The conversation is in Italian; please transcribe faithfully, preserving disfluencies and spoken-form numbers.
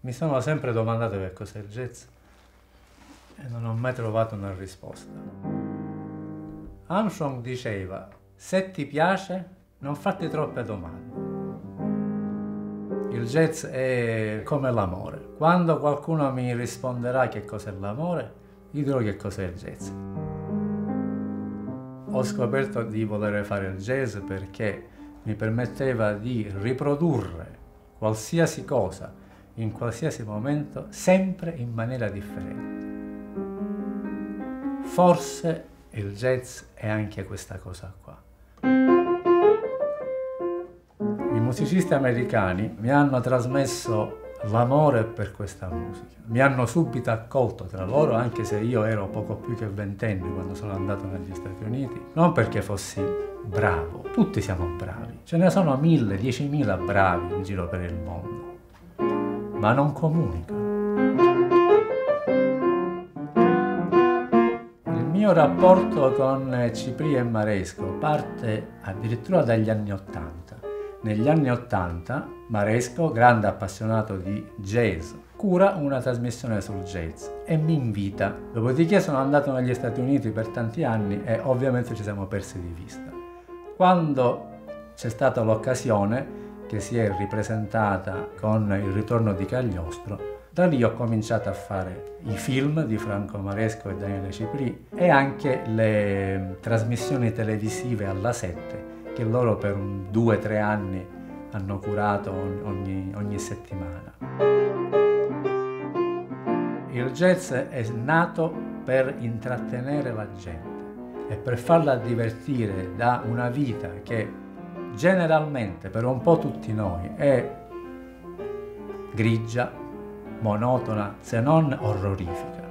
Mi sono sempre domandato che cos'è il jazz e non ho mai trovato una risposta. Armstrong diceva: se ti piace, non farti troppe domande. Il jazz è come l'amore. Quando qualcuno mi risponderà che cos'è l'amore, gli dirò che cos'è il jazz. Ho scoperto di voler fare il jazz perché mi permetteva di riprodurre qualsiasi cosa, in qualsiasi momento, sempre in maniera differente. Forse il jazz è anche questa cosa qua. I musicisti americani mi hanno trasmesso l'amore per questa musica. Mi hanno subito accolto tra loro, anche se io ero poco più che ventenne quando sono andato negli Stati Uniti. Non perché fossi bravo, tutti siamo bravi. Ce ne sono mille, diecimila bravi in giro per il mondo, ma non comunicano. Il mio rapporto con Cipri e Maresco parte addirittura dagli anni Ottanta. Negli anni Ottanta Maresco, grande appassionato di jazz, cura una trasmissione sul jazz e mi invita. Dopodiché sono andato negli Stati Uniti per tanti anni e ovviamente ci siamo persi di vista. Quando c'è stata l'occasione, che si è ripresentata con il ritorno di Cagliostro, da lì ho cominciato a fare i film di Franco Maresco e Daniele Cipri e anche le trasmissioni televisive alla sette che loro per un, due o tre anni hanno curato ogni, ogni settimana. Il jazz è nato per intrattenere la gente e per farla divertire da una vita che generalmente, per un po' tutti noi, è grigia, monotona, se non orrorifica.